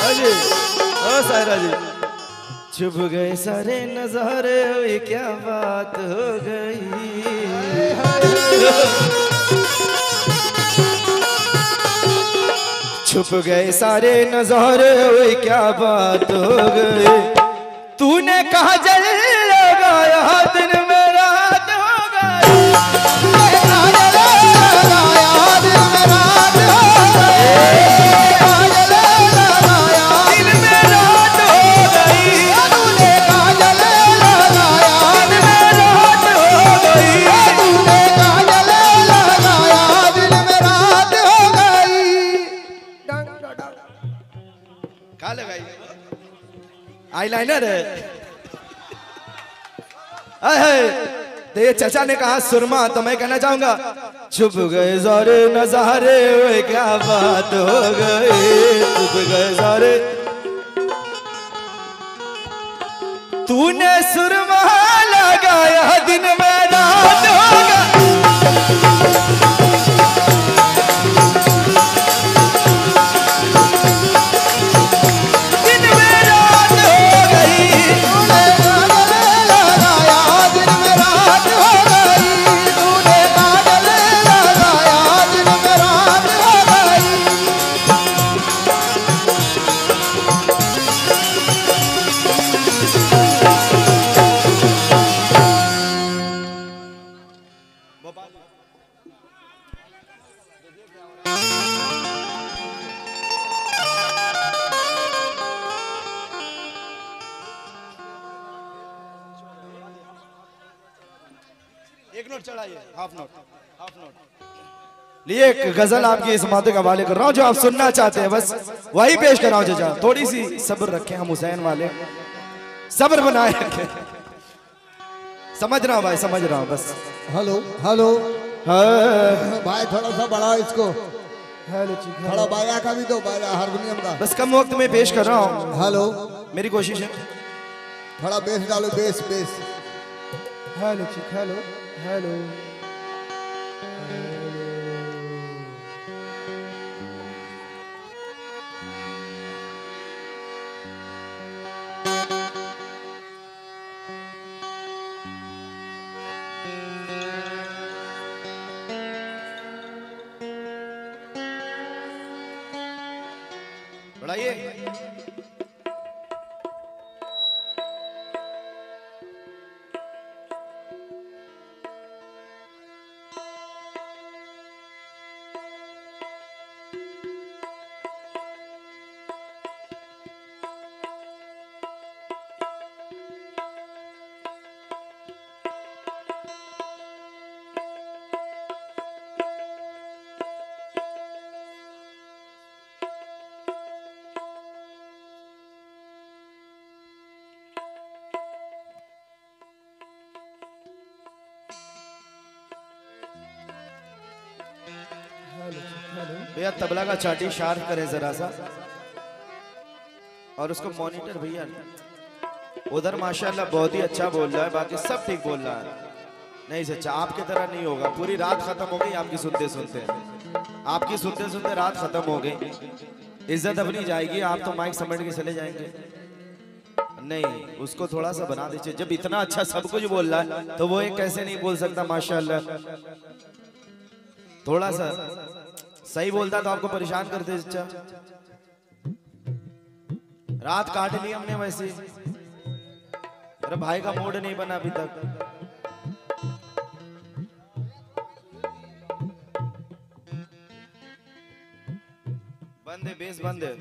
जी ओ सायरा जी, चुप गए सारे नजारे, हुई क्या बात हो गई। छुप गए सारे नजारे, हुई क्या बात हो गई। तूने कहा जल लगाया दिन में रात हो गई। तूने कहा जल लगाया दिन में रात हो गई। आईलाइनर है। तो ये चचा ने कहा सुरमा, तो मैं कहना चाहूंगा छुप गए सारे नजारे, हुए क्या बात हो गई। छुप गए सारे, तूने सुरमा लगाया दिन में रात हो गई। एक नोट चढ़ाइए, हाफ नोट, हाफ नोट लिए। एक गजल आपकी इस माते का हवाले कर रहा हूँ, जो आप सुनना चाहते हैं बस वही पेश कर रहा हूँ। चाचा थोड़ी सी सब्र रखें, हम हुसैन वाले सब्र बनाए रखें। समझ रहा हूँ भाई, समझ रहा हूँ बस। हेलो हेलो भाई, थोड़ा सा बढ़ाओ इसको। थोड़ा बाया का भी दो, बाया हारमोनियम का। बस कम वक्त में पेश कर रहा हूँ। हेलो, मेरी कोशिश है। थोड़ा बेस डालो, bass bass. Hello hello hello. बढ़ाइए। भैया तबला का चाटी शार्प करें जरा सा, और उसको मॉनिटर भैया उधर माशाल्लाह बहुत ही अच्छा बोल रहा है, बाकी सब ठीक बोल रहा है। नहीं सच्चा, आपकी तरह नहीं होगा। पूरी रात खत्म हो गई आपकी सुनते सुनते, आपकी सुनते सुनते रात खत्म हो गई। इज्जत अपनी जाएगी, आप तो माइक समेट के चले जाएंगे। नहीं, उसको थोड़ा सा बना दीजिए। जब इतना अच्छा सब कुछ बोल रहा है तो वो एक कैसे नहीं बोल सकता माशाल्लाह। थोड़ा सा सही बोलता तो आपको परेशान करते। अच्छा रात काट ली हमने वैसे। मेरे भाई का मूड नहीं बना अभी तक। बंद है, बेस बंद है।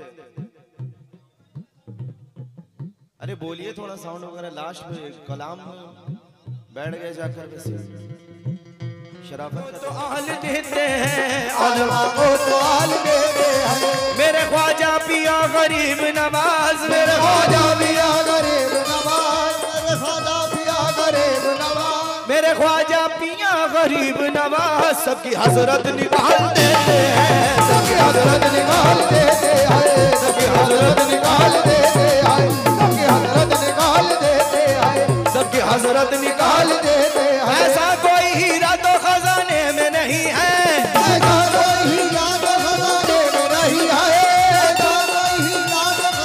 अरे बोलिए थोड़ा साउंड वगैरह। लास्ट में कलाम बैठ गए जाकर वैसे। शराफत तो आल देते हैं, आलमा को तो आल देते हैं। मेरे ख्वाजा पिया गरीब नवाज, मेरे ख्वाजा पिया गरीब नवाज, मेरे ख्वाजा पिया गरीब नवाज, मेरे ख्वाजा पिया गरीब नवाज। सबकी हजरत निकाल देते हैं, सबकी हजरत निकाल देते हैं, सबकी हजरत निकाल देते हैं, सबकी हजरत निकाल देते हैं, सबकी हजरत निकाल देते हैं। ऐसा कोई हीरा तो खजाने में नहीं है, ऐसा कोई हीरा तो खजाने में नहीं है, ऐसा कोई हीरा तो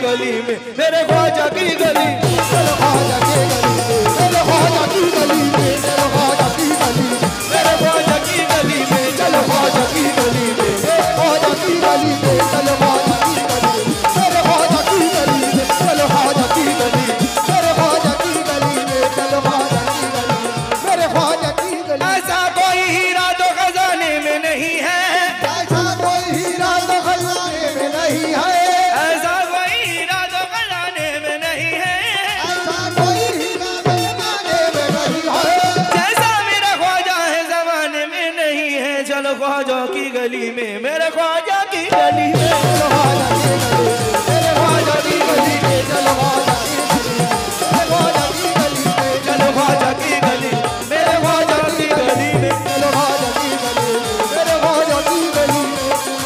गली में, मेरे ख्वाजा की गली, चलो ख्वाजा की गली में, चलो ख्वाजा की गली में, चलो ख्वाजा की गली में, मेरे ख्वाजा की गली में, चलो ख्वाजा की गली में, ख्वाजा की गली में, चलो ख्वाजा की गली में, मेरे ख्वाजा की गली में, चलो ख्वाजा की गली में, मेरे ख्वाजा की गली में, चलो ख्वाजा की गली में, मेरे ख्वाजा की गली। ऐसा कोई हीरा तो खजाने में नहीं है, ऐसा कोई हीरा तो खजाने में नहीं है, ऐसा कोई हीरा तो खजाने में नहीं है, ऐसा कोई हीरा तो खजाने में नहीं है, जैसा मेरा ख्वाजा है जमाने में नहीं है। चलो ख्वाजा की गली में, मेरे ख्वाजा की गली में, चलो ख्वाजा की गली में, मेरे ख्वाजा की गली में, चलो ख्वाजा की गली में, मेरे ख्वाजा की गली में, चलो ख्वाजा की गली, मेरे ख्वाजा की गली में, चलो ख्वाजा की गली में, मेरे ख्वाजा की गली में,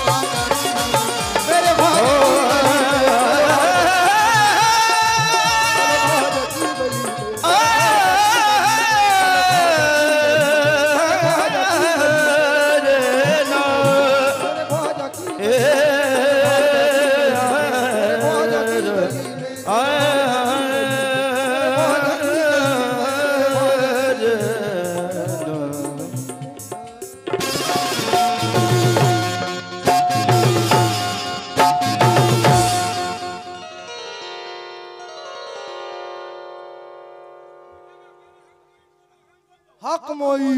मेरे ख्वाजा की गली में। हक मोई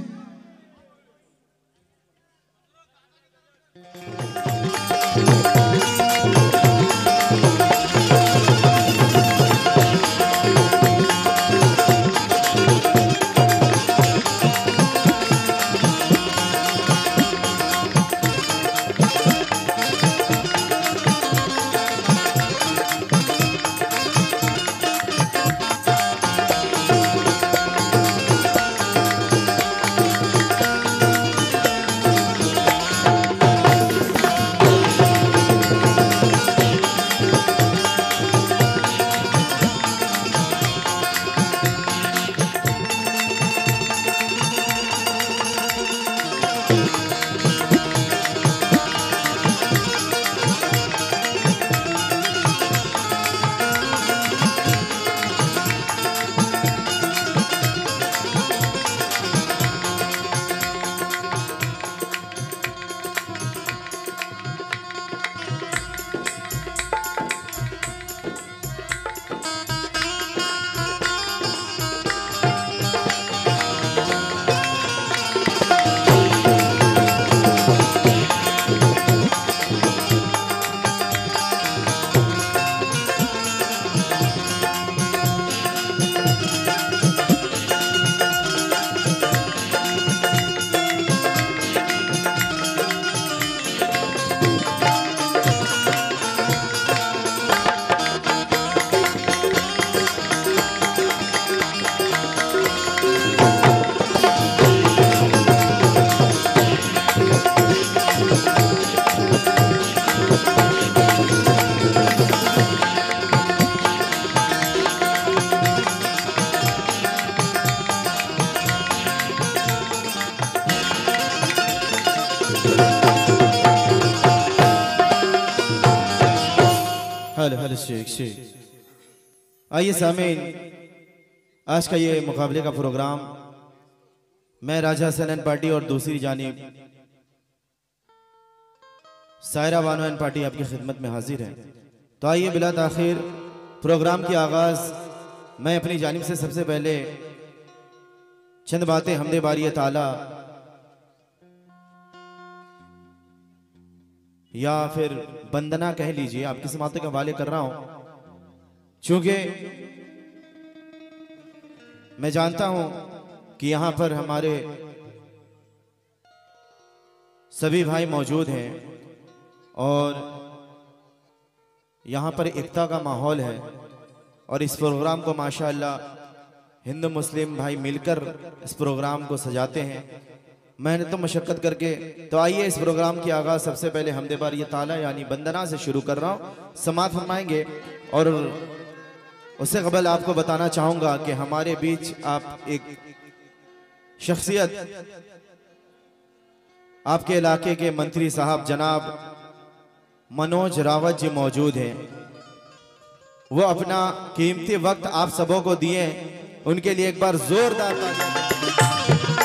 हेलो हेलो शेख शेख। आइए सामीन, आज का ये मुकाबले का प्रोग्राम मैं राजा हसन एंड पार्टी और दूसरी जानिब सायरा बानो एंड पार्टी आपकी खिदमत में हाजिर है। तो आइए बिला ताखिर प्रोग्राम की आगाज मैं अपनी जानिब से सबसे पहले चंद बातें हमदे बारी ताला या फिर बंदना कह लीजिए, आपकी समातों के हवाले कर रहा हूं, चूंकि मैं जानता हूं कि यहां पर हमारे सभी भाई मौजूद हैं और यहां पर एकता का माहौल है और इस प्रोग्राम को माशाअल्लाह हिंदू मुस्लिम भाई मिलकर इस प्रोग्राम को सजाते हैं, मैंने तो मशक्क़त करके। तो आइए इस प्रोग्राम की आगाज़ सबसे पहले हमदे बार ये ताला यानी बंदना से शुरू कर रहा हूँ, समात फरमाएंगे। और उससे कबल आपको बताना चाहूँगा कि हमारे बीच आप एक शख्सियत आपके इलाके के मंत्री साहब जनाब मनोज रावत जी मौजूद हैं। वो अपना कीमती वक्त आप सबों को दिए, उनके लिए एक बार जोरदार तालियां।